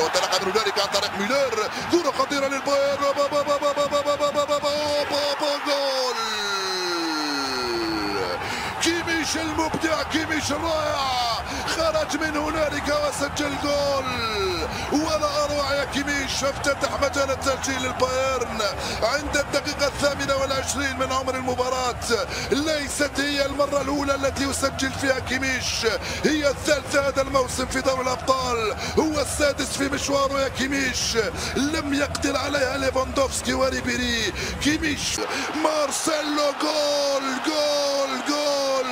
وانطلق من هنالك عن طريق ميلر، كرة خطيرة للبايرن، جول كيميش المبدع، كيميش الرائع، خرج من هنالك وسجل جول. ولا أروع يا كيميش، افتتح مجال التسجيل للبايرن عند الدقيقة 28 من عمر المباراة. ليست هي المرة الأولى التي يسجل فيها كيميش، هي الثالثة هذا الموسم في دوري الأبطال، هو السادس في مشواره يا كيميش، لم يقدر عليها ليفاندوفسكي وريبيري. كيميش، مارسيلو، جول جول جول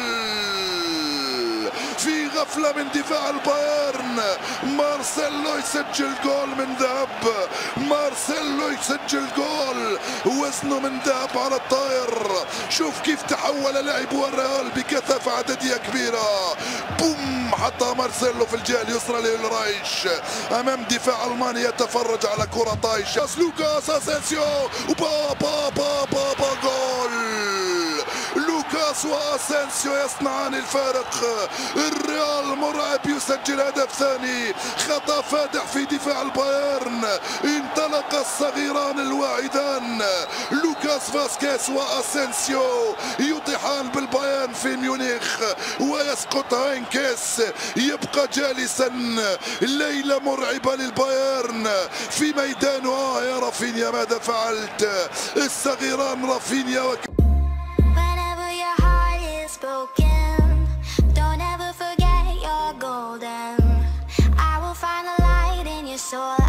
في غفلة من دفاع البايرن. مارسيلو يسجل جول من ذهب، مارسيلو يسجل جول وزنه من ذهب على الطاير. شوف كيف تحول لاعبو الريال بكثافة عددية كبيرة، بوم، حطها مارسيلو في الجهة اليسرى للرايش امام دفاع المانيا. يتفرج على كرة طايشة، لوكاس اسينسيو، با جول. لوكاس واسينسيو يصنعان الفارق. الريال مرعب يسجل هدف ثاني، خطأ فادح في دفاع البايرن. انطلق الصغيران الواعدان لوكاس فاسكيز واسينسيو يطيحان بالبايرن في ميونخ، ويسقط هاينكيس، يبقى جالسا. ليلة مرعبة للبايرن في ميدانه. يا رافينيا ماذا فعلت؟ الصغيران رافينيا broken, don't ever forget you're golden. I will find the light in your soul.